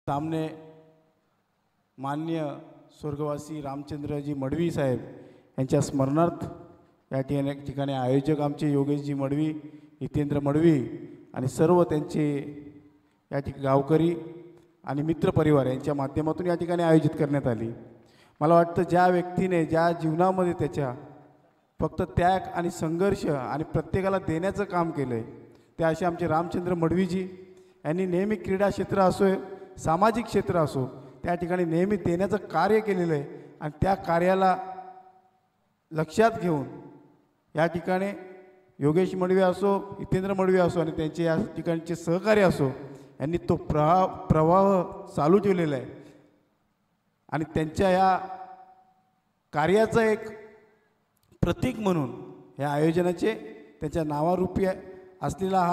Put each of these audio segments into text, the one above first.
सामने मान्य स्वर्गवासी रामचंद्रजी मडवी साहेब यांच्या स्मरणार्थ या ठिकाणी आयोजक आमचे योगेशजी मडवी, हितेंद्र मडवी आणि सर्व त्यांचे या गावकरी आणि मित्रपरिवार यांच्या माध्यमातून या ठिकाणी आयोजित करण्यात आली। मला वाटतं ज्या व्यक्तीने ज्या जीवनामध्ये त्याच्या फक्त त्याग आणि संघर्ष आणि प्रत्येकाला देण्याचं काम केलं आहे ते असे आमचे रामचंद्र मडवीजी यांनी नेहमी क्रीडा क्षेत्र असो सामाजिक क्षेत्र असो त्या ठिकाणी नेहमी देण्याचं कार्य केलेलं आहे आणि त्या कार्याला लक्षात घेऊन या ठिकाणी योगेश मडवी असो, हितेंद्र मडवी असो आणि त्यांचे या ठिकाणचे सहकारी असो यांनी तो प्रवाह चालू ठेवलेला आहे आणि त्यांच्या या कार्याचं एक प्रतीक म्हणून या आयोजनाचे त्यांच्या नावारूपी असलेला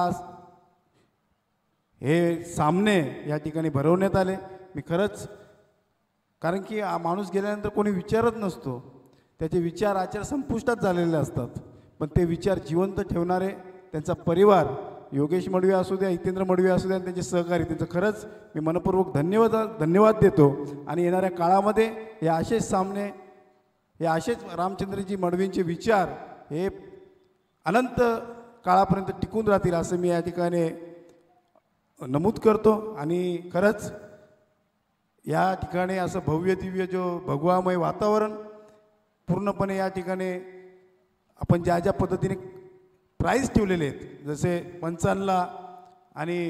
हे सामने या ठिकाणी भरवण्यात आले। मी खरंच कारण की माणूस गेल्यानंतर कोणी विचारत नसतो, त्याचे विचार आचार संपुष्टात झालेले असतात, पण ते विचार जिवंत ठेवणारे त्यांचा परिवार योगेश मडवी असू द्या, हितेंद्र मडवी असू द्या आणि त्यांचे सहकारी त्यांचं खरंच मी मनपूर्वक धन्यवाद देतो। आणि येणाऱ्या काळामध्ये हे असेच सामने हे असेच रामचंद्रजी मडवींचे विचार हे अनंत काळापर्यंत टिकून राहतील असं मी या ठिकाणी नमूद करतो। आणि खरंच या ठिकाणी असं भव्य दिव्य जो भगवामय वातावरण पूर्णपणे या ठिकाणी आपण ज्या ज्या पद्धतीने प्राईज ठेवलेले आहेत जसे पंचांना आणि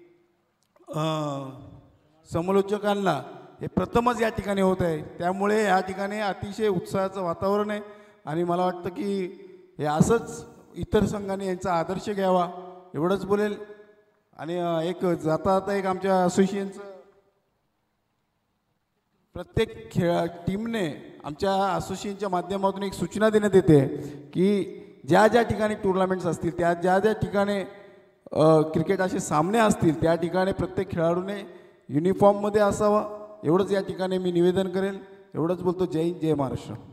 समालोचकांना हे प्रथमच या ठिकाणी होत आहे, त्यामुळे या ठिकाणी अतिशय उत्साहाचं वातावरण आहे आणि मला वाटतं की हे असंच इतर संघाने यांचा आदर्श घ्यावा एवढंच बोलेल। आणि एक जाता एक आमच्या असोसिएशनचं प्रत्येक टीमने आमच्या असोसिएशनच्या माध्यमातून एक सूचना देण्यात येते की ज्या ज्या ठिकाणी टुर्नामेंट्स असतील त्या ज्या ज्या ठिकाणी क्रिकेट असे सामने असतील त्या ठिकाणी प्रत्येक खेळाडूने युनिफॉर्ममध्ये असावं एवढंच या ठिकाणी मी निवेदन करेल। एवढंच बोलतो। जय हिंद, जय महाराष्ट्र।